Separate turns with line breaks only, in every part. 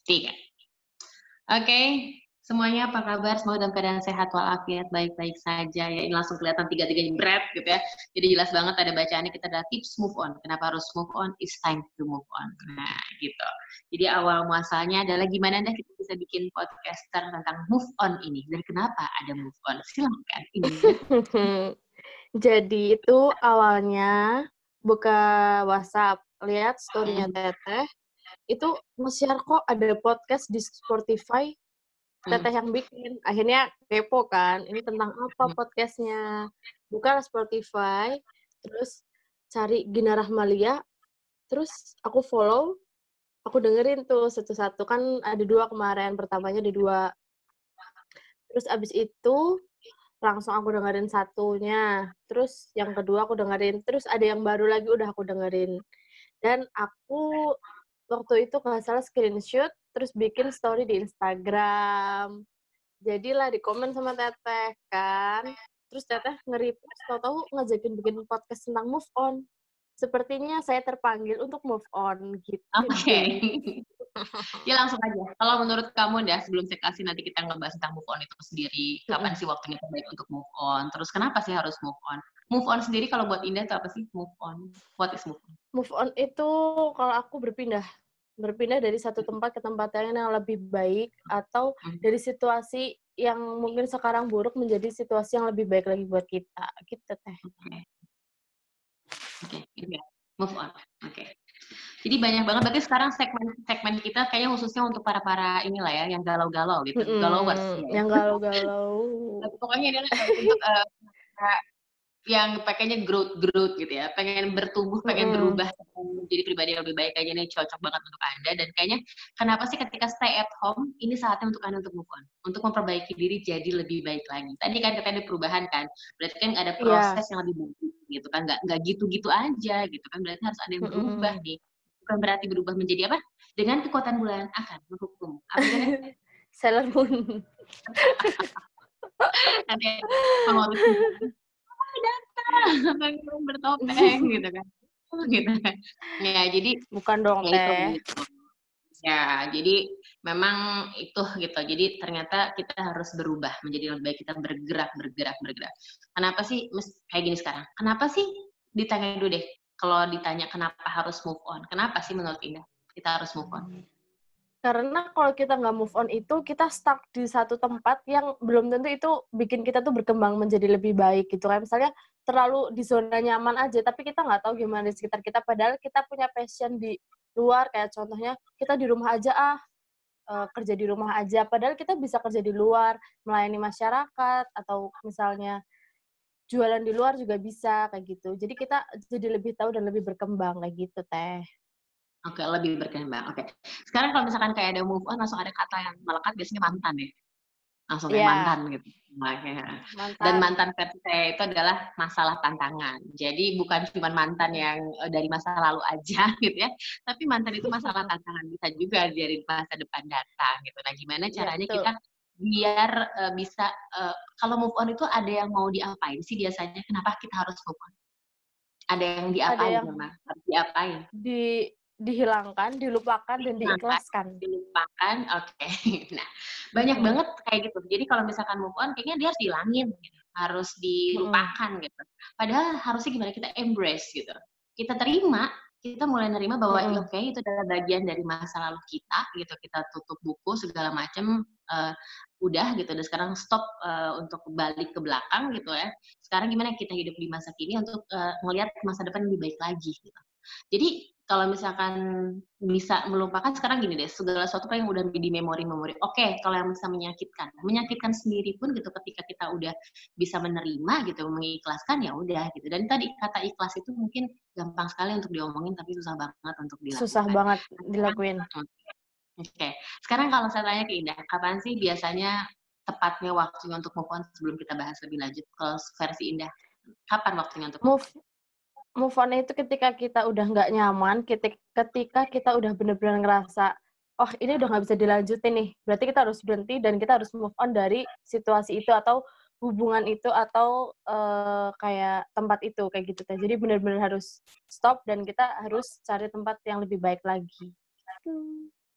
3. Oke, semuanya apa kabar? Semoga dalam keadaan sehat walafiat, baik-baik saja ya. Ini langsung kelihatan tiga-tiganya berat gitu ya. Jadi jelas banget ada bacaannya kita ada tips move on. Kenapa harus move on? It's time to move on. Nah, gitu. Jadi awal muasalnya adalah gimana deh kita bisa bikin podcaster tentang move on ini dan kenapa ada move on? Silahkan Indah.
Jadi itu awalnya buka WhatsApp, lihat story-nya
Hmm,
Teteh, itu nge-share kok ada podcast di Spotify,
hmm,
Teteh yang bikin. Akhirnya kepo kan, ini tentang apa
hmm.
podcastnya. Buka Spotify, terus cari Gina Rahmalia, terus aku follow, aku dengerin tuh satu-satu. Kan ada 2 kemarin, pertamanya ada 2. Terus abis itu langsung aku dengerin satunya, terus yang kedua aku dengerin, terus ada yang baru lagi udah aku dengerin. Dan aku waktu itu kalau nggak salah screenshot, terus bikin story di Instagram. Jadilah di komen sama Teteh kan, terus Teteh nge-repost, tahu-tahu ngajakin bikin podcast tentang move on. Sepertinya saya terpanggil untuk move on, gitu
Oke.
deh.
Ya langsung aja. Kalau menurut kamu dah, sebelum saya kasih nanti kita ngebahas tentang move on itu sendiri, kapan
Mhm.
sih waktunya terbaik untuk move on? Terus kenapa sih harus move on? Move on sendiri kalau buat Indah itu apa sih move on? What is move on?
Move on itu kalau aku berpindah. Berpindah dari satu tempat ke tempat lain yang lebih baik, atau
Mhm.
dari situasi yang mungkin sekarang buruk menjadi situasi yang lebih baik lagi buat kita, gitu Teh.
Oke, oke, ini ya, move on. Oke. Jadi banyak banget berarti sekarang segmen kita kayaknya khususnya untuk para-para inilah ya, yang galau-galau gitu, galowers ya.
Yang galau-galau.
Pokoknya adalah untuk yang pengennya growth gitu ya, pengen bertumbuh, pengen
Mhm.
berubah, pengen menjadi pribadi yang lebih baik, kayaknya ini cocok banget untuk Anda dan kayaknya kenapa sih ketika stay at home, ini saatnya untuk Anda untuk move on, untuk memperbaiki diri jadi lebih baik lagi. Tadi kan katanya ada perubahan kan, berarti kan ada
Iya.
proses yang lebih baik gitu kan, nggak gitu-gitu aja gitu kan, berarti harus ada yang berubah
Mhm.
nih. Bukan berarti berubah menjadi apa, dengan kekuatan bulan akan menghukum. Apa itu deh?
Sailor Moon.
Nanti pengurus datang, pengen bertopeng gitu kan. Gitu kan. Ya, jadi
Bukan dong,
ya itu
Teh.
gitu. Ya, jadi memang itu gitu. Jadi ternyata kita harus berubah menjadi lebih baik, kita bergerak bergerak bergerak. Kenapa sih kayak gini sekarang, kenapa sih ditanya dulu deh, kalau ditanya kenapa harus move on, kenapa sih menurut Indah kita harus move on?
Karena kalau kita nggak move on itu, kita stuck di satu tempat yang belum tentu itu bikin kita tuh berkembang menjadi lebih baik gitu kan. Misalnya terlalu di zona nyaman aja, tapi kita nggak tahu gimana di sekitar kita, padahal kita punya passion di luar, kayak contohnya kita di rumah aja kerja di rumah aja, padahal kita bisa kerja di luar, melayani masyarakat, atau misalnya jualan di luar juga bisa, kayak gitu. Jadi kita jadi lebih tahu dan lebih berkembang, kayak gitu, Teh.
Oke, lebih berkembang, oke. Sekarang kalau misalkan kayak ada move on langsung ada kata yang melekat biasanya mantan ya? Langsung kayak
Iya,
mantan gitu. Oke, dan
mantan.
mantan versi saya itu adalah masalah tantangan. Jadi bukan cuma mantan yang dari masa lalu aja gitu ya, tapi mantan itu masalah tantangan bisa juga dari masa depan datang gitu. Nah, gimana
Iya,
caranya
betul.
kita biar bisa kalau move on itu ada yang mau diapain sih biasanya? Kenapa kita harus move on? Ada yang
Ada
diapain
yang
memang? Harus diapain?
dihilangkan, dilupakan, dan
Diangkat,
diikhlaskan.
dilupakan, oke. Nah, banyak
Mhm,
banget kayak gitu. Jadi kalau misalkan move on kayaknya dia harus dihilangin gitu, harus
mhm,
dilupakan gitu. Padahal harusnya gimana, kita embrace gitu. Kita terima, kita mulai nerima bahwa ya
mhm.
oke itu adalah bagian dari masa lalu kita gitu, kita tutup buku segala macam, udah gitu dan sekarang stop, untuk balik ke belakang gitu ya. Sekarang gimana kita hidup di masa kini untuk, ngelihat masa depan lebih baik lagi gitu. Jadi kalau misalkan bisa melupakan sekarang gini deh, segala sesuatu kan yang udah di memori-memori. Oke, kalau yang bisa menyakitkan, menyakitkan sendiri pun gitu ketika kita udah bisa menerima gitu, mengikhlaskan ya udah gitu. Dan tadi kata ikhlas itu mungkin gampang sekali untuk diomongin tapi susah banget untuk
Susah
dilakukan.
banget
Nah, sekarang
dilakuin.
oke. Sekarang kalau saya tanya ke Indah, kapan sih biasanya tepatnya waktunya untuk move on sebelum kita bahas lebih lanjut kalau versi Indah? Kapan waktunya untuk move
Move
on?
move on itu ketika kita udah nggak nyaman, ketika kita udah bener-bener ngerasa, "Oh, ini udah nggak bisa dilanjutin nih." Berarti kita harus berhenti dan kita harus move on dari situasi itu atau hubungan itu atau, kayak tempat itu, kayak gitu Teh. Jadi bener-bener harus stop dan kita harus cari tempat yang lebih baik lagi, gitu.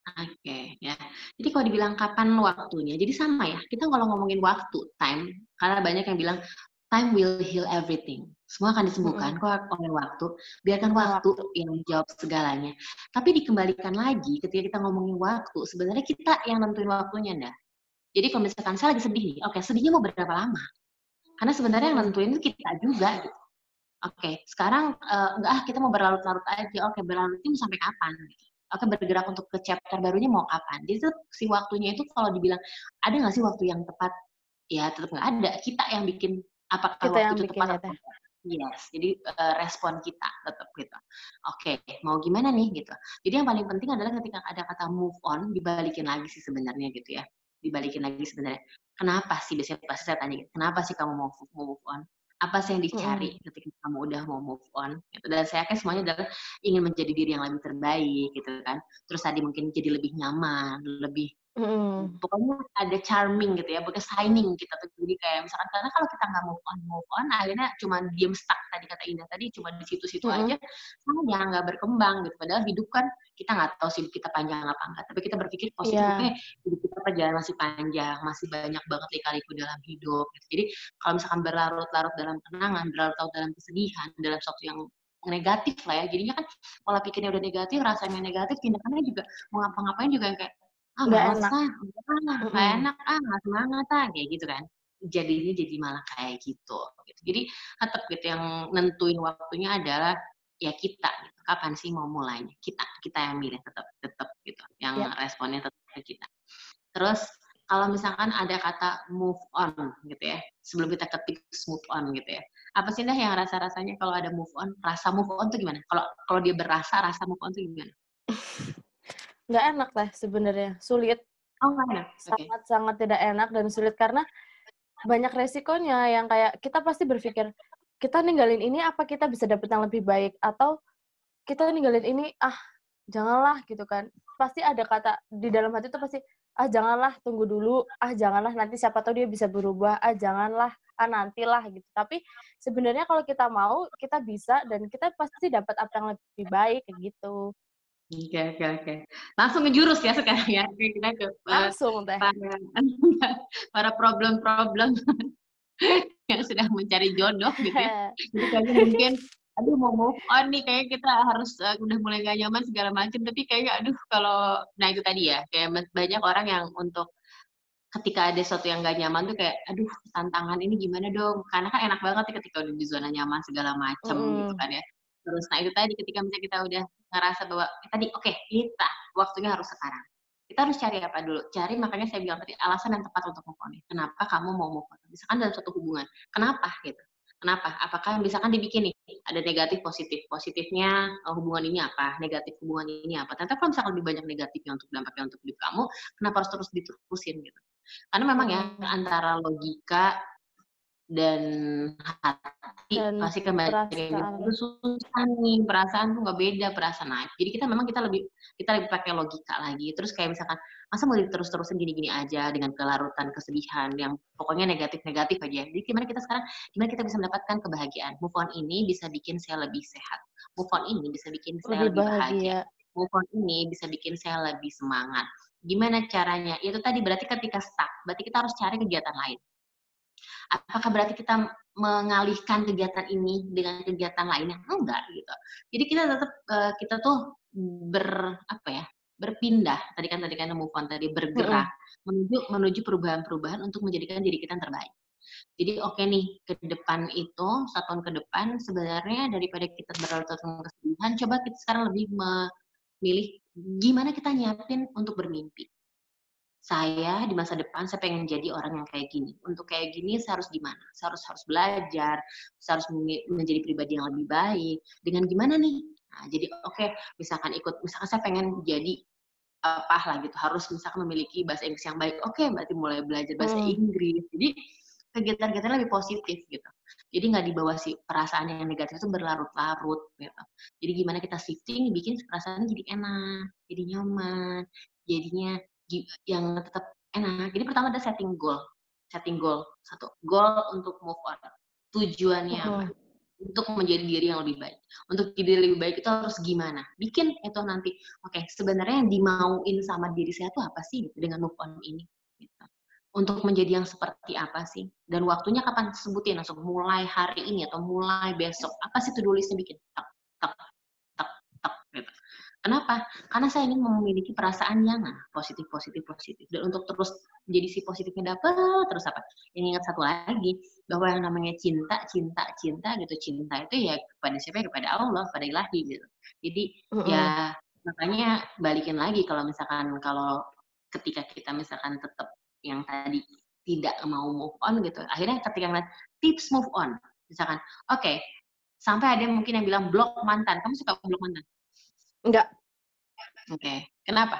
Oke, ya. Jadi kalau dibilang kapan waktunya, jadi sama ya, kita kalau ngomongin waktu, time, karena banyak yang bilang, "Time will heal everything." Semua akan disembuhkan
Mhm,
kok oleh waktu, biarkan
karena
waktu
waktu.
yang menjawab segalanya. Tapi dikembalikan lagi ketika kita ngomongin waktu, sebenarnya kita yang nentuin waktunya, Nda. Jadi kalau misalkan saya lagi sedih nih, oke sedihnya mau berapa lama? Karena sebenarnya yang
Mhm,
nentuin itu kita juga gitu. Oke, sekarang, enggak ah kita mau berlarut-larut aja, oke berlarut itu sampai kapan gitu. Oke bergerak untuk ke chapter barunya mau kapan. Jadi tuh si waktunya itu kalau dibilang, ada nggak sih waktu yang tepat? Ya tetap nggak ada, kita yang bikin apakah
kita
waktu
yang
itu
bikin ya,
tepat atau
Teh.
enggak. Yes, jadi, respon kita tetap gitu. Oke, mau gimana nih gitu. Jadi yang paling penting adalah ketika ada kata move on, dibalikin lagi sih sebenarnya gitu ya, dibalikin lagi sebenarnya. Kenapa sih biasanya pasti saya tanya gitu, "Kenapa sih kamu mau move on? Apa sih yang
Mhm,
dicari ketika kamu udah mau move on?" Gitu. Dan saya yakin semuanya adalah ingin menjadi diri yang lebih terbaik gitu kan. Terus tadi mungkin jadi lebih nyaman, lebih
mhm,
pokoknya ada charming gitu ya, pokoknya shining kita tuh. Jadi kayak misalkan karena kalau kita nggak move on akhirnya cuma diem stuck tadi kata Indah tadi, cuma di situ-situ
mhm,
aja, sayang nggak berkembang gitu. Padahal hidup kan kita nggak tahu sih hidup kita panjang apa enggak, tapi kita berpikir positif, oke
iya,
hidup kita perjalanan masih panjang, masih banyak banget lika-liku dalam hidup gitu. Jadi kalau misalkan berlarut-larut dalam kenangan, berlarut-larut dalam kesedihan, dalam sesuatu yang negatif lah ya, jadinya kan pola pikirnya udah negatif, rasanya negatif, tindakannya juga mau ngapa-ngapain juga yang kayak ah
nggak
males
enak,
ah, enggak ah, nggak
mhm,
enak ah, nggak semangat ah, kayak gitu kan. Jadinya jadi malah kayak gitu. Jadi tetap gitu yang nentuin waktunya adalah ya kita gitu. Kapan sih mau mulainya? Kita yang milih tetap tetap gitu. Yang
ya.
responnya tetap ke kita. Terus kalau misalkan ada kata move on gitu ya, sebelum kita ketik move on gitu ya. Apa sih dah yang rasa-rasanya kalau ada move on? Rasa move on tuh gimana? Kalau kalau dia berasa, rasa move on tuh gimana?
Nggak enak Teh sebenarnya, sulit,
Oh nggak enak? Oke.
sangat-sangat tidak enak dan sulit karena banyak resikonya yang kayak kita pasti berpikir, "Kita ninggalin ini apa kita bisa dapet yang lebih baik?" Atau, "Kita ninggalin ini, ah janganlah," gitu kan. Pasti ada kata di dalam hati tuh pasti, "Ah janganlah, tunggu dulu. Ah janganlah, nanti siapa tahu dia bisa berubah. Ah janganlah, ah nantilah," gitu. Tapi sebenarnya kalau kita mau, kita bisa dan kita pasti dapat apa yang lebih baik, kayak gitu.
Oke oke oke. Langsung ngejurus ya sekarang ya, oke kita ke,
Langsung Teh.
para para problem-problem yang sedang mencari jodoh gitu ya. Jadi kayaknya mungkin, aduh mau move on nih, kayaknya kita harus, udah mulai nggak nyaman segala macam, tapi kayaknya aduh kalau nah itu tadi ya, kayak banyak orang yang untuk ketika ada sesuatu yang nggak nyaman tuh kayak, aduh tantangan ini gimana dong? Karena kan enak banget ya ketika udah di zona nyaman segala macem gitu
Mhm,
kan ya. Terus nah itu tadi ketika misalnya kita udah ngerasa bahwa tadi oke kita waktunya harus sekarang. Kita harus cari apa dulu? Cari makanya saya bilang tadi alasan yang tepat untuk move on. Kenapa kamu mau move on? Misalkan dalam suatu hubungan, kenapa gitu? Kenapa? Apakah misalkan dibikin nih, ada negatif positif. Positifnya hubungan ini apa? Negatif hubungan ini apa? Ternyata kalau misalkan lebih banyak negatifnya untuk dampaknya untuk hidup kamu, kenapa harus terus diterusin gitu? Karena memang ya
mhm,
antara logika dan hati
dan
pasti kembali itu
perasaan.
susah nih, perasaan tuh nggak beda perasaan naik. Jadi kita lebih pakai logika lagi. Terus kayak misalkan, masa mau terus-terusan gini-gini aja dengan kelarutan kesedihan yang pokoknya negatif-negatif aja. Jadi gimana kita bisa mendapatkan kebahagiaan. Move on ini bisa bikin saya lebih sehat. Move on ini bisa bikin saya
Lebih
lebih bahagia.
bahagia.
Move on ini bisa bikin saya lebih semangat. Gimana caranya? Ya itu tadi berarti ketika stuck, berarti kita harus cari kegiatan lain. Apakah berarti kita mengalihkan kegiatan ini dengan kegiatan lainnya? Enggak gitu. Jadi kita tetap kita tuh apa ya, berpindah, tadi kan move on tadi,
Mhm,
bergerak menuju menuju perubahan-perubahan untuk menjadikan diri kita yang terbaik. Jadi oke nih, ke depan itu, 1 tahun ke depan sebenarnya daripada kita berlarut-larut dengan kesedihan, coba kita sekarang lebih memilih gimana kita nyiapin untuk bermimpi. Saya di masa depan saya pengen jadi orang yang kayak gini. Untuk kayak gini saya harus gimana? Saya harus belajar, saya harus menjadi pribadi yang lebih baik. Dengan gimana nih? Nah, jadi oke, misalkan saya pengen jadi apa lah gitu, harus misalkan memiliki bahasa Inggris yang baik. Oke, berarti mulai belajar bahasa
mhm,
Inggris. Jadi kegiatan-kegiatan lebih positif gitu. Jadi nggak dibawa si perasaan yang negatif itu berlarut-larut gitu. Jadi gimana kita shifting, bikin perasaannya jadi enak, jadi nyaman, jadinya yang tetap enak. Jadi pertama ada setting goal. Setting goal, satu. Goal untuk move on. Tujuannya apa?
mhm.
untuk menjadi diri yang lebih baik. Untuk jadi lebih baik itu harus gimana? Bikin itu nanti, oke, sebenarnya yang dimauin sama diri saya tuh apa sih gitu, dengan move on ini, gitu. Untuk menjadi yang seperti apa sih? Dan waktunya kapan? Sebutin langsung, mulai hari ini atau mulai besok. Apa sih to-do list-nya bikin? Tak, tak, tak, tak, gitu. Kenapa? Karena saya ingin memiliki perasaan yang positif, positif, positif. Dan untuk terus jadi si positifnya dapet, terus apa? Yang ingat satu lagi, bahwa yang namanya cinta, cinta, cinta gitu. Cinta itu ya kepada siapa? Kepada Allah, kepada Ilahi gitu. Jadi
Mhm.
ya makanya balikin lagi kalau ketika kita misalkan tetap yang tadi tidak mau move on gitu. Akhirnya ketika ngeliat tips move on, misalkan, oke, sampai ada mungkin yang bilang blok mantan. Kamu suka blok mantan?
Enggak.
Oke. Kenapa?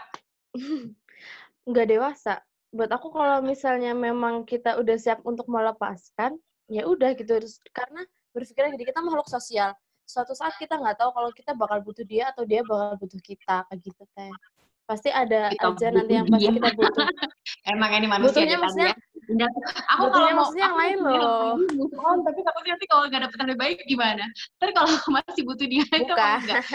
Nggak dewasa. Buat aku kalau misalnya memang kita udah siap untuk melepaskan, ya udah gitu. Karena berpikirnya gini, kita makhluk sosial. Suatu saat kita nggak tahu kalau kita bakal butuh dia atau dia bakal butuh kita, kayak gitu teh. Pasti ada
Kita
aja nanti
butuh
yang
dia.
pasti kita butuh.
Emang ini manusia
Butuhnya
deh tadi
maksudnya
ya. Indah, aku kalau
butuhnya
mau
maksudnya yang lain
bilang
loh.
tadi move on, tapi takutnya nanti kalau nggak dapet yang lebih baik gimana? Ntar kalau masih butuh dia itu apa
Bukan.
enggak?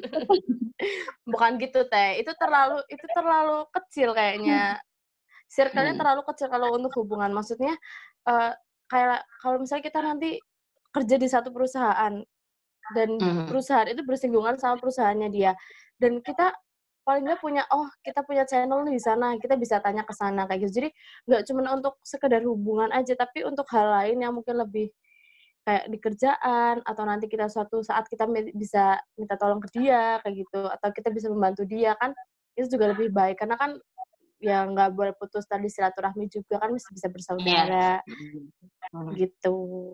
Bukan gitu teh. Itu terlalu kecil kayaknya. Circle-nya
Hmm.
terlalu kecil kalau untuk hubungan. Maksudnya, eee, kayak kalau misalnya kita nanti kerja di satu perusahaan, dan
Mhm.
perusahaan itu bersinggungan sama perusahaannya dia, dan kita paling nggak kita punya channel nih di sana, kita bisa tanya ke sana, kayak gitu. Jadi, nggak cuma untuk sekedar hubungan aja, tapi untuk hal lain yang mungkin lebih kayak di kerjaan, atau nanti kita suatu saat kita bisa minta tolong ke dia, kayak gitu, atau kita bisa membantu dia, kan itu juga lebih baik. Karena kan ya nggak boleh putus tali silaturahmi juga kan masih bisa
Yes.
bersaudara,
Mhm. Mhm.
gitu.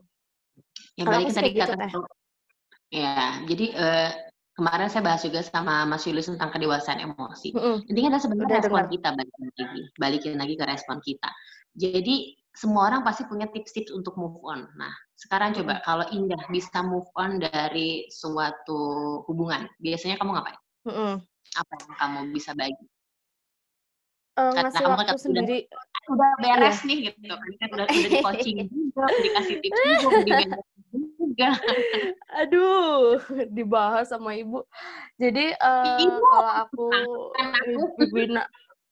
Ya
Kalau aku
balikin
sih
tadi
kayak gitu,
kata
Teh.
ya, jadi, kemarin saya bahas juga sama Mas Yulis tentang kedewasaan emosi.
Mhm,
Intinya adalah sebenarnya
udah
respon
dengar.
kita balikin lagi ke respon kita. Jadi semua orang pasti punya tips-tips untuk move on. Nah, sekarang coba
Mhm,
kalau Indah bisa move on dari suatu hubungan, biasanya kamu ngapain?
mhm.
Apa yang kamu bisa bagi? Karena
Ngasih
kamu kan
waktu sendiri,
udah
iya.
beres nih gitu kan udah di-coaching juga, udah dikasih tips juga, udah dibenerin juga.
Aduh, dibahas sama ibu. Jadi,
Ibu,
kalau aku
kan aku.
ibu-ibuina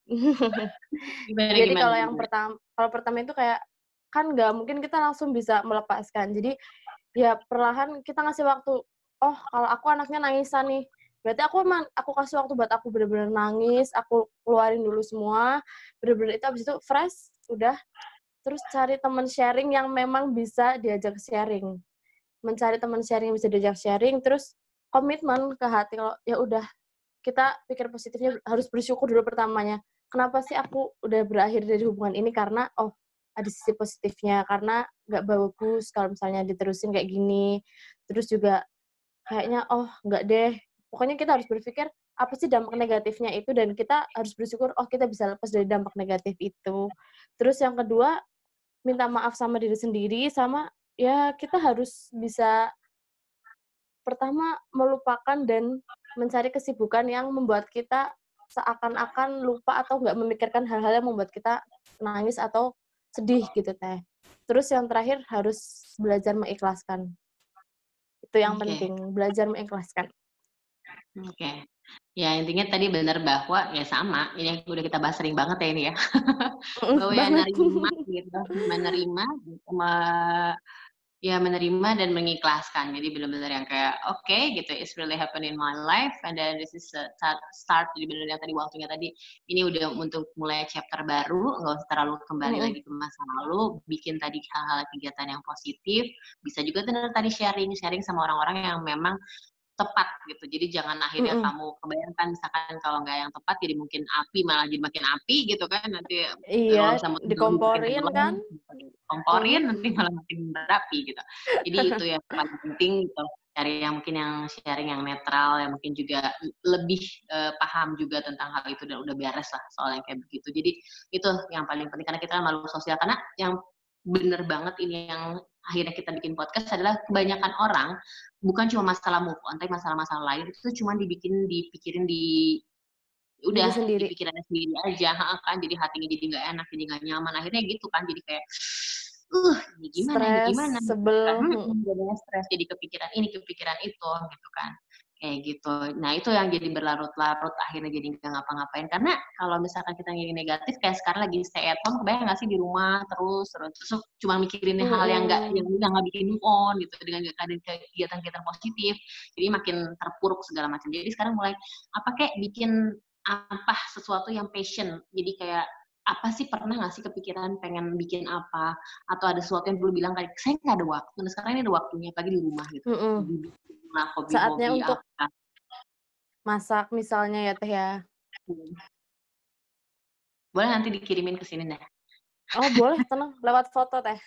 Gimana
jadi
gimana gimana?
kalau pertama itu kayak, kan nggak mungkin kita langsung bisa melepaskan. Jadi, ya perlahan kita ngasih waktu, "Oh, kalau aku anaknya nangisan nih, berarti aku kasih waktu buat aku bener-bener nangis, aku keluarin dulu semua, bener-bener itu habis itu fresh, udah, terus cari teman sharing yang memang bisa diajak sharing. Mencari teman sharing yang bisa diajak sharing, terus komitmen ke hati kalau, ya udah, kita pikir positifnya harus bersyukur dulu pertamanya. Kenapa sih aku udah berakhir dari hubungan ini? Karena, oh, ada sisi positifnya, karena nggak bagus kalau misalnya diterusin kayak gini. Terus juga kayaknya, oh, nggak deh. Pokoknya kita harus berpikir, apa sih dampak negatifnya itu, dan kita harus bersyukur, oh, kita bisa lepas dari dampak negatif itu. Terus yang kedua, minta maaf sama diri sendiri, sama ya kita harus bisa pertama melupakan dan mencari kesibukan yang membuat kita seakan-akan lupa atau nggak memikirkan hal-hal yang membuat kita nangis atau sedih gitu, Teh. Terus yang terakhir harus belajar mengikhlaskan. Itu yang
Oke
penting, belajar mengikhlaskan.
oke. Ya intinya tadi benar bahwa ya sama, ini yang udah kita bahas sering banget ya ini ya,
Mhm,
bahwa ya
banget.
nerima gitu, menerima, me ya menerima dan mengikhlaskan. Jadi benar-benar yang kayak, oke gitu, it's really happen in my life and then this is a start, jadi benar yang tadi waktunya tadi, ini udah untuk mulai chapter baru, nggak usah terlalu kembali
Mhm,
lagi ke masa lalu, bikin tadi hal-hal kegiatan yang positif, bisa juga tuh tadi sharing-sharing sama orang-orang yang memang tepat gitu. Jadi jangan akhirnya
mhm.
kamu kebayangkan misalkan kalau nggak yang tepat jadi mungkin api, malah jadi makin api gitu kan, nanti,
Iya,
kalau misalnya menjauhi makin
dikomporin
tenggelam,
kan?
komporin nanti
Mhm.
malah makin berapi gitu. Jadi itu yang paling penting gitu, cari yang mungkin yang sharing yang netral, yang mungkin juga lebih, paham juga tentang hal itu dan udah beres lah soal yang kayak begitu. Jadi itu yang paling penting karena kita kan makhluk sosial, karena yang bener banget ini yang akhirnya kita bikin podcast adalah kebanyakan orang bukan cuma masalah move on, tapi masalah-masalah lain itu cuma dipikirin
Diri
udah di
sendiri.
pikirannya sendiri aja, heeh kan, jadi hatinya jadi nggak enak, jadi nggak nyaman, akhirnya gitu kan, jadi kayak ini
Stres,
gimana, gitu kan.
sebel,
Jadinya stres, jadi kepikiran ini, kepikiran itu, gitu kan. Kayak gitu. Nah, itu yang jadi berlarut-larut, akhirnya jadi nggak ngapa-ngapain. Karena kalau misalkan kita ngiri negatif, kayak sekarang lagi stay at home, kebayang nggak sih di rumah terus cuma mikirin hal yang
mhm.
nggak bikin move on gitu, dengan nggak ada kegiatan-kegiatan positif, jadi makin terpuruk segala macam. Jadi sekarang mulai, apa kek, bikin apa, sesuatu yang passion. Jadi kayak, apa sih, pernah nggak sih kepikiran pengen bikin apa, atau ada sesuatu yang dulu bilang kayak, "Saya nggak ada waktu." Nah, sekarang ini ada waktunya, apalagi di rumah gitu.
Mhm.
Jadi bikinlah
Saatnya
hobi-hobi
untuk
apa.
masak misalnya ya, Teh, ya?
Hmm. Boleh nanti dikirimin ke sini deh.
Oh boleh, tenang, lewat foto, Teh.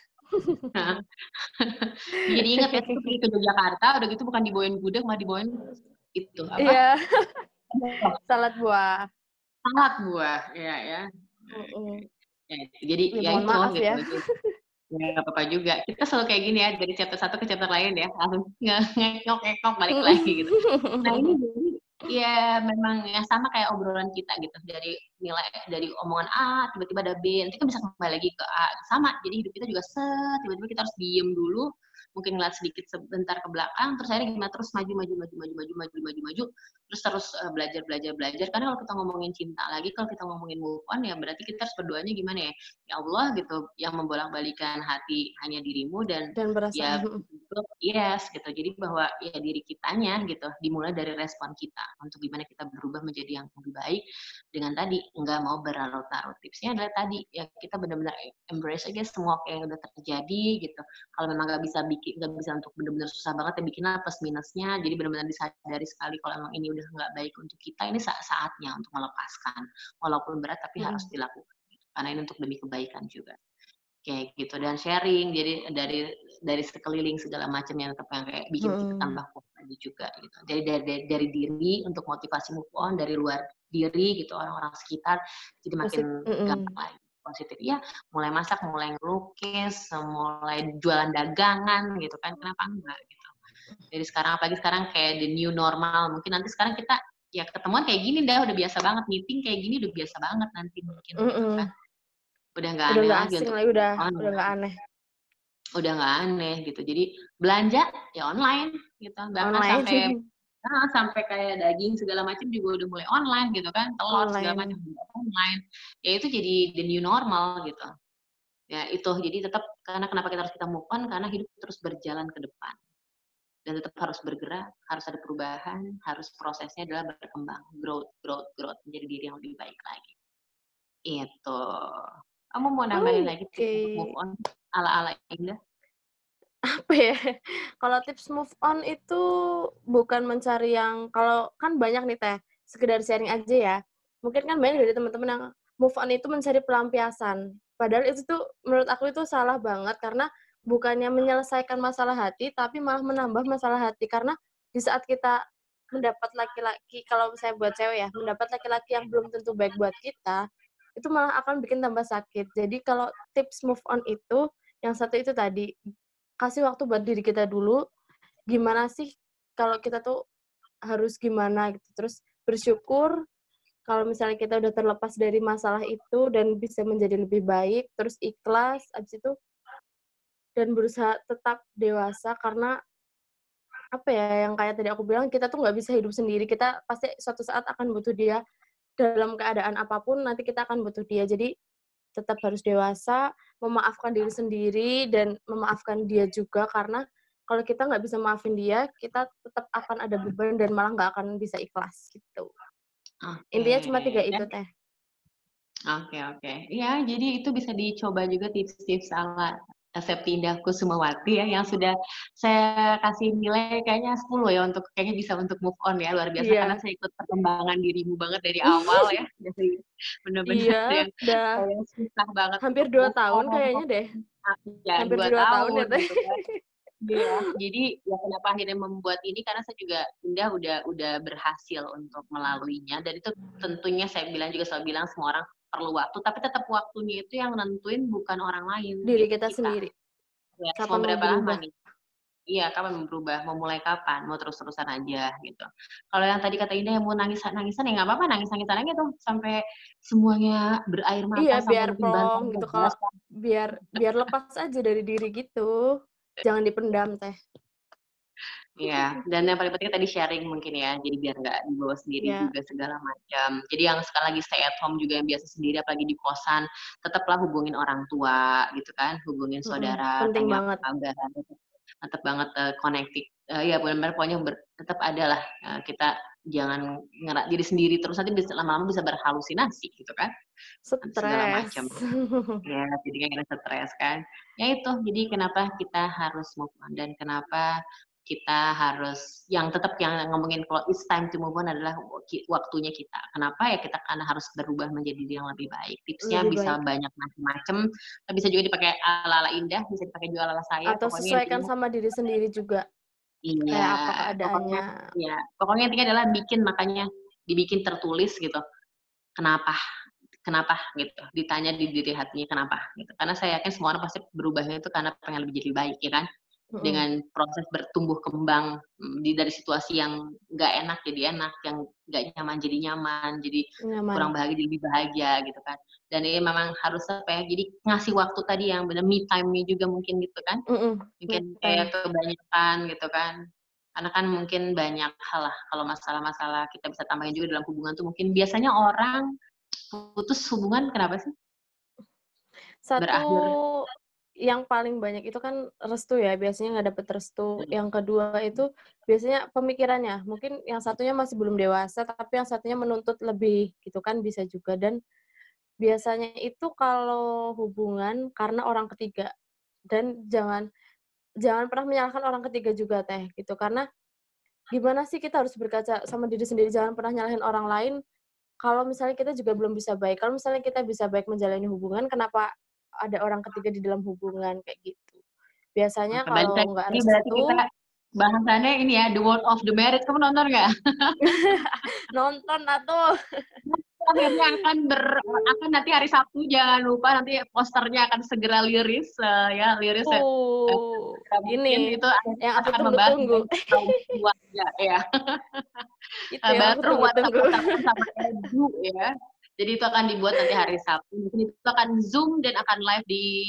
Jadi inget ya, tuh pergi ke Yogyakarta, udah gitu bukan dibawain gudeg, malah dibawain itu, apa,
Iya, salad buah.
salad buah, iya ya.
Mhm.
Ya, jadi
Ya
ya
mohon
itu,
maaf
gitu.
ya.
Ya nggak apa-apa juga. Kita selalu kayak gini ya, dari chapter satu ke chapter lain ya, langsung ngekok-ngekok balik lagi gitu. Nah ini jadi, ya memang yang sama kayak obrolan kita gitu, dari omongan A, tiba-tiba ada B, nanti kan bisa kembali lagi ke A, sama. Jadi hidup kita juga tiba-tiba kita harus diem dulu, mungkin ngeliat sedikit sebentar ke belakang, terus akhirnya gimana, terus maju, terus belajar. Karena kalau kita ngomongin cinta lagi, kalau kita ngomongin move on, ya berarti kita harus berdoanya gimana ya, ya Allah gitu, yang membolak-balikan hati hanya dirimu, dan
Dan perasaan,
ya yes gitu. Jadi bahwa ya diri kitanya gitu, dimulai dari respon kita untuk gimana kita berubah menjadi yang lebih baik, dengan tadi nggak mau berlarut-larut. Tipsnya adalah tadi ya, kita benar-benar embrace aja semua kayak yang udah terjadi gitu. Kalau memang nggak bisa untuk benar-benar susah banget ya, bikinlah plus minusnya. Jadi benar-benar disadari sekali kalau emang ini udah nggak baik untuk kita, ini saatnya untuk melepaskan. Walaupun berat tapi harus
mhm,
dilakukan. Karena ini untuk demi kebaikan juga. Kayak gitu, dan sharing, jadi dari sekeliling segala macam yang tetap yang kayak bikin kita
mhm.
tambah kuat lagi juga gitu. Jadi dari diri untuk motivasi move on, dari luar diri gitu, orang-orang sekitar, jadi makin gampang lagi positif. Iya, mulai masak, mulai ngelukis, mulai jualan dagangan gitu kan, kenapa enggak gitu. Jadi sekarang, apalagi sekarang kayak the new normal, mungkin nanti sekarang kita ya ketemuan kayak gini dah, udah biasa banget, meeting kayak gini udah biasa banget nanti mungkin gitu kan.
Mhm.
Udah nggak
Udah
aneh
nggak
lagi
asing
untuk
lagi, udah nggak
online.
aneh.
Udah nggak aneh gitu. Jadi belanja ya online gitu. Bahkan sampai
Online.
sampai kayak daging segala macam juga udah mulai online gitu kan. Telur segala macam
Online.
juga online. Ya itu jadi the new normal gitu. Ya itu, jadi tetap, karena kenapa kita move on, karena hidup terus berjalan ke depan. Dan tetap harus bergerak, harus ada perubahan, harus prosesnya adalah berkembang, growth menjadi diri yang lebih baik lagi. Itu. Kamu mau nambahin lagi
Oke.
tips untuk move on ala-ala Indah?
Apa ya, kalau tips move on itu bukan mencari yang kalau kan banyak nih Teh, sekedar sharing aja ya. Mungkin kan banyak dari teman-teman yang move on itu mencari pelampiasan. Padahal itu tuh menurut aku itu salah banget karena bukannya menyelesaikan masalah hati, tapi malah menambah masalah hati. Karena di saat kita mendapat laki-laki kalau saya buat cewek ya, mendapat laki-laki yang belum tentu baik buat kita, itu malah akan bikin tambah sakit. Jadi kalau tips move on itu, yang satu itu tadi, kasih waktu buat diri kita dulu, gimana sih kalau kita tuh harus gimana gitu, terus bersyukur kalau misalnya kita udah terlepas dari masalah itu dan bisa menjadi lebih baik, terus ikhlas, abis itu dan berusaha tetap dewasa karena, apa ya, yang kayak tadi aku bilang, kita tuh nggak bisa hidup sendiri, kita pasti suatu saat akan butuh dia, dalam keadaan apapun nanti kita akan butuh dia. Jadi, tetap harus dewasa, memaafkan diri sendiri, dan memaafkan dia juga, karena kalau kita nggak bisa maafin dia, kita tetap akan ada beban dan malah nggak akan bisa ikhlas, gitu.
Oke,
Intinya cuma 3 itu,
dan
Teh.
oke. Iya, jadi itu bisa dicoba juga tips-tips ala Septi Indah Kusumawati ya, yang sudah saya kasih nilai kayaknya 10 ya, untuk kayaknya bisa untuk move on ya, luar biasa, karena
Iya.
saya ikut perkembangan dirimu banget dari awal ya, dari bener-bener
Iya,
yang
udah
kayak susah banget
hampir
untuk
2
move
tahun kayaknya
on,
deh.
ya
Hampir
2
2 tahun ya,
tahun
Teh.
gitu kan. Iya, jadi ya kenapa akhirnya membuat ini, karena saya juga Indah udah berhasil untuk melaluinya, dan itu tentunya saya juga selalu bilang, semua orang perlu waktu, tapi tetap waktunya itu yang nentuin bukan orang lain,
Diri
yaitu
kita
kita.
sendiri,
Ya,
kapan
mau
mau
berapa lama
berubah.
nih? Iya, kapan mau berubah, mau mulai kapan, mau terus-terusan aja gitu. Kalau yang tadi kata Indah yang mau nangis-nangisan ya nggak apa-apa nangis-nangisan aja tuh sampai semuanya berair
Iya,
mata, sampai
biar
mungkin
plong
bantalnya
gitu, kalau
basah.
biar biar lepas aja dari diri gitu, jangan dipendam teh.
Iya, dan yang paling penting tadi sharing mungkin ya, jadi biar nggak dibawa sendiri
Iya,
juga segala macam. Jadi yang sekarang lagi stay at home juga yang biasa sendiri apalagi di kosan, tetaplah hubungin orang tua gitu kan, hubungin saudara,
penting
tanya apa
banget.
kabar, tetap banget, connected, ya benar-benar pokoknya tetap adalah, kita jangan diri sendiri terus nanti lama-lama bisa berhalusinasi gitu kan, segala
Stres.
macam. Ya, jadi kayak kita stres kan. Ya itu, jadi kenapa kita harus move on dan kenapa kita harus yang ngomongin kalau it's time to move on adalah waktunya kita. Kenapa ya kita karena harus berubah menjadi diri yang lebih baik. Tipsnya
Lebih
bisa
baik.
banyak macam-macam, bisa juga dipakai ala-ala Indah, bisa dipakai juga ala-ala saya,
Atau
pokoknya
sesuaikan
intinya
sama diri sendiri juga,
iya,
kayak apa
pokoknya
keadaannya.
iya, pokoknya intinya adalah makanya dibikin tertulis gitu, kenapa kenapa gitu, ditanya di diri hatinya kenapa gitu. Karena saya yakin semua orang pasti berubahnya itu karena pengen lebih jadi baik ya kan,
Mhm,
dengan proses bertumbuh kembang, dari situasi yang nggak enak jadi enak, yang nggak nyaman jadi nyaman, jadi
nyaman.
kurang bahagia jadi lebih bahagia gitu kan. Dan ini memang harus apa ya, jadi ngasih waktu tadi yang bener me time-nya juga mungkin gitu kan,
Me
mungkin kayak
time.
kebanyakan gitu kan. Karena kan mungkin banyak hal lah kalau masalah-masalah kita bisa tambahin juga dalam hubungan tuh mungkin biasanya orang putus hubungan kenapa sih?
Satu
Berakhir
yang paling banyak itu kan restu ya, biasanya nggak dapet restu.
mhm,
Yang kedua itu biasanya pemikirannya, mungkin yang satunya masih belum dewasa, tapi yang satunya menuntut lebih gitu kan bisa juga. Dan biasanya itu kalau hubungan karena orang ketiga, dan jangan jangan pernah menyalahkan orang ketiga juga Teh, gitu. Karena gimana sih kita harus berkaca sama diri sendiri, jangan pernah nyalahin orang lain kalau misalnya kita juga belum bisa baik. Kalau misalnya kita bisa baik menjalani hubungan, kenapa ada orang ketiga di dalam hubungan, kayak gitu. Biasanya
balik
kalau nggak
lagi berarti kita
restu,
bahasannya ini ya, The World of the Married, kamu nonton nggak?
nonton atuh.
Akhirnya akan nanti hari Sabtu jangan lupa nanti posternya akan segera liris, ya liris ya, segera mungkin
Ini
itu
yang aku
akan membahas tentang
tunggu-tunggu.
kaum keluarga ya.
Itu yang aku
Baru
tunggu-tunggu.
WhatsApp-WhatsApp-an sama Edu ya. Jadi itu akan dibuat nanti hari Sabtu. Mungkin itu akan Zoom dan akan live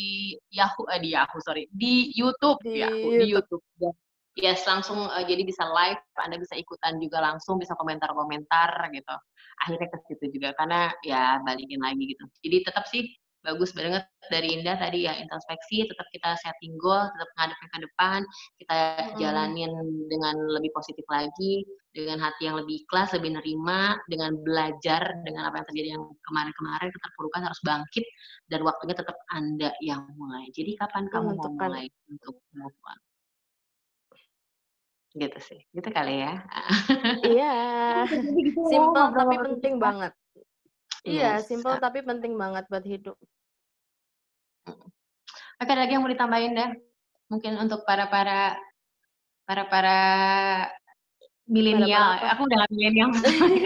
di Yahoo, sorry, di YouTube,
Di
Yahoo, di
YouTube.
YouTube. Yes, langsung jadi bisa live, Anda bisa ikutan juga langsung, bisa komentar-komentar gitu. Akhirnya ke situ juga karena ya balikin lagi gitu. Jadi tetap sih bagus banget dari Indah tadi ya introspeksi, tetap kita setting goal, tetap ngadepin ke depan, kita
Mhm,
jalanin dengan lebih positif lagi, dengan hati yang lebih ikhlas, lebih nerima, dengan belajar dengan apa yang terjadi yang kemarin-kemarin, keterpurukan harus bangkit dan waktunya tetap Anda yang mulai. Jadi kapan kamu mau
menentukan.
mulai untuk move on? Gitu sih, gitu kali ya?
Iya,
Jadi gitu ya
simple tapi
ngobrol-ngobrol
penting
kita.
banget. Iya,
Yes,
simple tapi penting banget buat hidup.
mhm. Oke, ada lagi yang mau ditambahin dah? Mungkin untuk para
Para-para
milenial,
apa?
aku udah nggak milenial soalnya.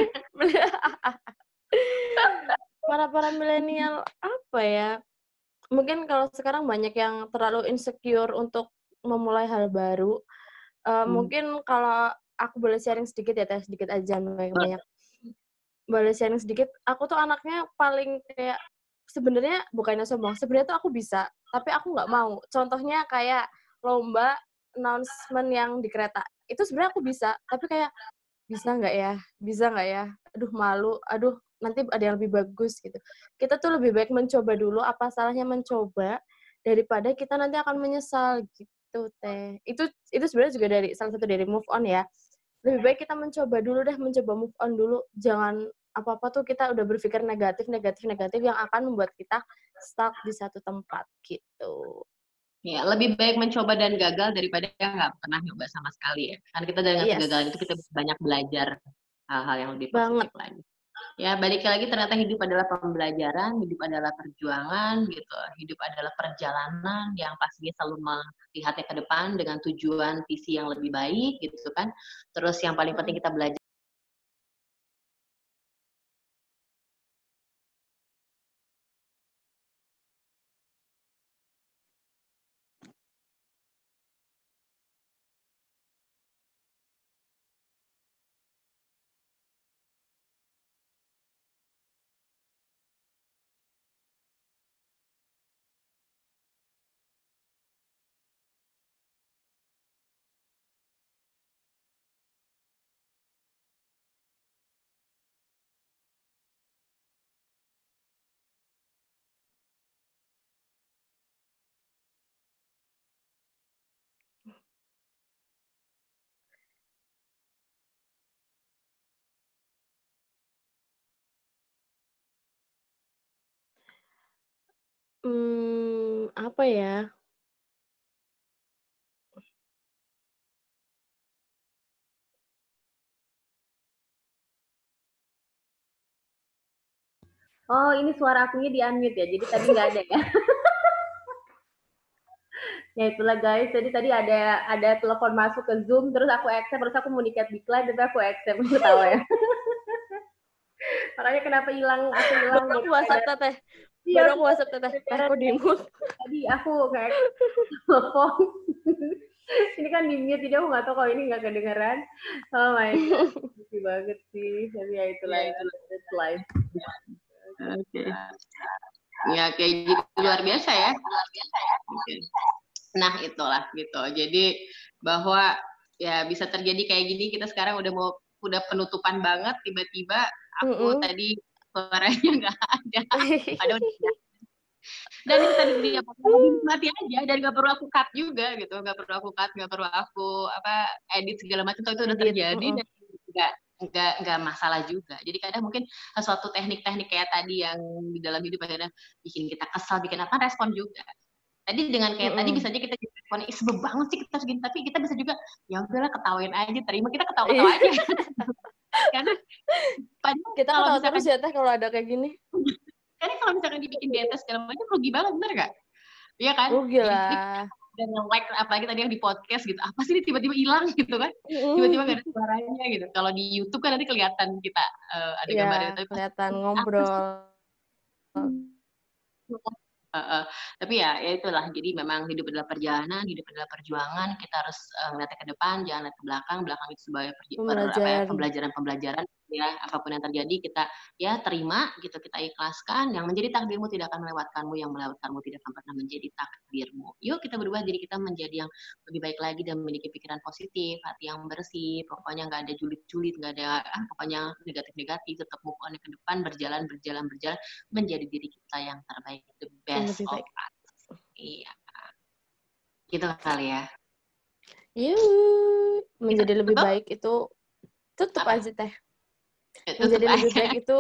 Para-para milenial, apa ya, mungkin kalau sekarang banyak yang terlalu insecure untuk memulai hal baru.
Mmm,
Mungkin kalau aku boleh sharing sedikit ya Teh, sedikit aja, jangan
boleh.
banyak-banyak. Boleh sharing sedikit, aku tuh anaknya paling kayak sebenarnya bukannya sombong, sebenarnya tuh aku bisa, tapi aku nggak mau. Contohnya kayak lomba announcement yang di kereta, itu sebenarnya aku bisa, tapi kayak, "Bisa nggak ya? Bisa nggak ya? Aduh malu, aduh nanti ada yang lebih bagus," gitu. Kita tuh lebih baik mencoba dulu, apa salahnya mencoba, daripada kita nanti akan menyesal, gitu Teh. Itu sebenarnya juga dari salah satu dari move on ya. Lebih baik kita mencoba dulu deh, mencoba move on dulu, jangan apa-apa tuh kita udah berpikir negatif negatif negatif yang akan membuat kita stuck di satu tempat, gitu.
Ya, lebih baik mencoba dan gagal daripada nggak pernah nyoba sama sekali ya. Karena kita dengan kegagalan itu kita
Yes,
bisa banyak belajar hal-hal yang lebih
banget.
positif lagi. Ya, balik lagi ternyata hidup adalah pembelajaran, hidup adalah perjuangan gitu, hidup adalah perjalanan yang pastinya selalu melihatnya ke depan dengan tujuan visi yang lebih baik gitu kan. Terus yang paling penting
Mhm.
kita belajar
Apa ya?
Oh, ini suara akunya di-unmute ya, jadi tadi nggak ada ya? Ya itulah guys, jadi tadi ada telepon masuk ke Zoom, terus aku accept, terus aku mau di-cat decline, tapi aku accept, aku tahu ya. Makanya kenapa aku hilang
Baru aku
gitu.
WhatsApp Teteh.
Iya,
Baru aku WhatsApp Teteh. Teh, kok di-mute?
tadi aku kayak telepon. Ini kan di-mute, jadi aku nggak tahu kalau ini nggak kedengeran. Oh my god, lucu banget sih. Tapi ya itulah ya, that's life.
Oke. Ya kayak gitu luar biasa ya. Oke. Nah itulah gitu. Jadi bahwa ya bisa terjadi kayak gini, kita sekarang udah penutupan banget, tiba-tiba aku tadi suaranya nggak ada. Dan itu tadi dia mati aja, dan nggak perlu aku cut juga gitu, nggak perlu aku cut, nggak perlu aku edit segala macam, itu udah terjadi dan nggak masalah juga. Jadi kadang mungkin suatu teknik-teknik kayak tadi yang di dalam hidup akhirnya bikin kita kesal, bikin apa, respon juga. Tadi dengan kayak tadi bisa aja kita respon, sebel banget sih kita segini, tapi kita bisa juga ya udahlah ketawain aja, terima, kita ketawa-ketawa aja. Karena
kita ketawa terus ya Teh kalau ada kayak gini.
Karena kalau misalkan dibikin diatas segala macam rugi banget, bener gak? Iya kan?
Rugi lah.
Dan like, apalagi tadi yang di podcast gitu, apa sih ini tiba-tiba hilang gitu kan? Tiba-tiba gak ada suaranya gitu. Kalau di YouTube kan nanti kelihatan kita ada gambarnya.
Tapi kelihatan ngobrol.
Tapi ya itulah, jadi memang hidup adalah perjalanan, hidup adalah perjuangan, kita harus melihat ke depan, jangan lihat ke belakang itu sebagai pembelajaran ya, apapun yang terjadi kita ya terima gitu, kita ikhlaskan, yang menjadi takdirmu tidak akan melewatkanmu, yang melewatkanmu tidak akan pernah menjadi takdirmu. Yuk kita berubah diri kita menjadi yang lebih baik lagi dan memiliki pikiran positif, hati yang bersih, pokoknya nggak ada julid-julid, nggak ada pokoknya negatif-negatif, tetap move on ke depan, berjalan menjadi diri kita yang terbaik, the best of us. Iya. Gitu kali ya.
Yuk, menjadi lebih baik itu tutup aja Teh. Menjadi lebih baik itu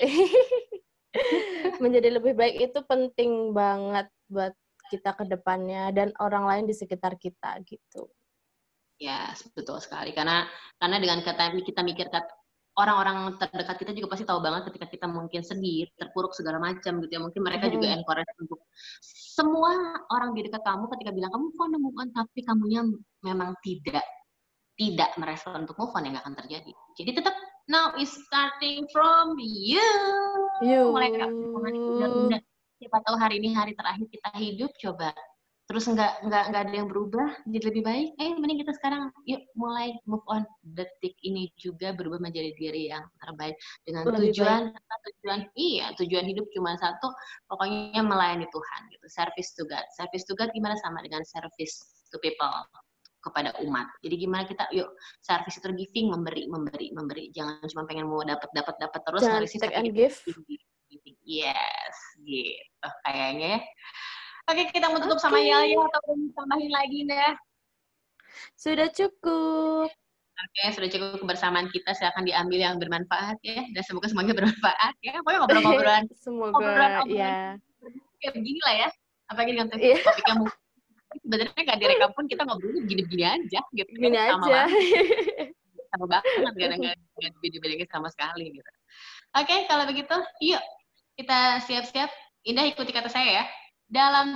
menjadi lebih baik itu penting banget buat kita ke depannya dan orang lain di sekitar kita gitu.
Ya, betul sekali. Karena dengan kata kita mikir orang-orang terdekat kita juga pasti tahu banget ketika kita mungkin sedih, terpuruk segala macam gitu ya. Mungkin mereka juga encourage untuk semua orang di dekat kamu ketika bilang kamu move on, tapi kamunya memang tidak merespon untuk move on, yang nggak akan terjadi. Jadi tetap now is starting from you. Mulai nggak siapa tahu hari ini hari terakhir kita hidup, coba terus nggak ada yang berubah jadi lebih baik, mending kita sekarang yuk mulai move on, detik ini juga berubah menjadi diri yang terbaik dengan tujuan hidup cuma satu, pokoknya melayani Tuhan gitu, service to God gimana, sama dengan service to people, kepada umat. Jadi gimana kita yuk service itu giving, memberi, jangan cuma pengen mau dapat terus,
jangan take and give.
Yes, gitu kayaknya ya. Oke, kita mau tutup sama Yaya atau mau tambahin lagi dah?
Sudah cukup.
Oke, sudah cukup kebersamaan kita. Silakan diambil yang bermanfaat ya. Dan semoga semuanya bermanfaat ya. Pokoknya ngobrol-ngobrolan.
Semoga ya.
Kayak begini lah ya. Apalagi dengan topiknya mungkin sebenarnya nggak direkam pun kita ngobrolnya begini-begini aja gitu.
Gini aja.
Sama banget, nggak beda-beda sama sekali gitu. Oke, kalau begitu, yuk kita siap-siap. Indah, ikuti kata saya ya. Dalam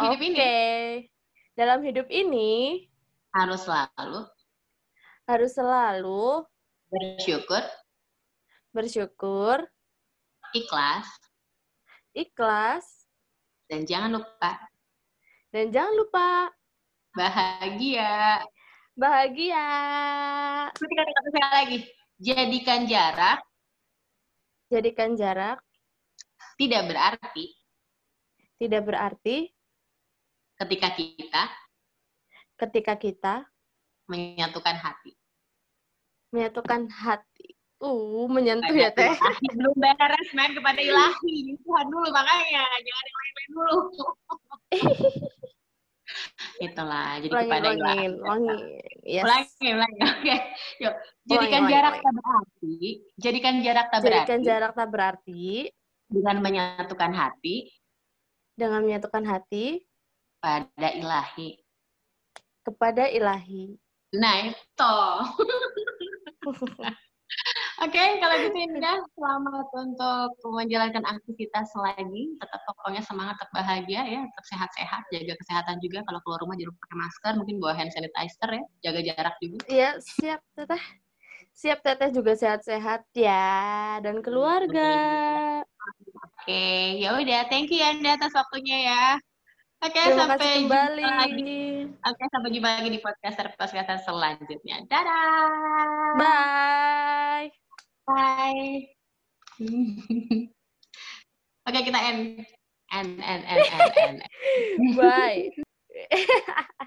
hidup ini harus selalu bersyukur, ikhlas, dan jangan lupa bahagia. Seperti kata-kata saya lagi, jadikan jarak tidak berarti ketika kita menyatukan hati.
Menyentuh ya Teh.
Belum beres main kepada ilahi. Tuhan dulu makanya, jangan yang lain-lain dulu. Itulah, jadi kepada ilahi.
Yes.
Ulangi. Oke. Yuk, jadikan jarak tak berarti dengan menyatukan hati
dengan menyatukan hati
pada ilahi.
kepada ilahi.
Nah, itu. Oke, kalau gitu Indah, selamat untuk menjalankan aktivitas lagi. Tetap pokoknya semangat, tetap bahagia ya, tetap sehat-sehat, jaga kesehatan juga. Kalau keluar rumah jangan lupa pakai masker, mungkin bawa hand sanitizer ya, jaga jarak juga.
Iya, siap Teteh. Siap Teteh juga sehat-sehat ya, dan keluarga.
Oke, ya udah, thank you ya Indah atas waktunya ya. Oke,
Terima kasih
sampai
kembali.
jumpa lagi. Oke, sampai jumpa lagi di podcaster selanjutnya. Dadah.
Bye.
Bye. Oke, kita end. End.
Bye.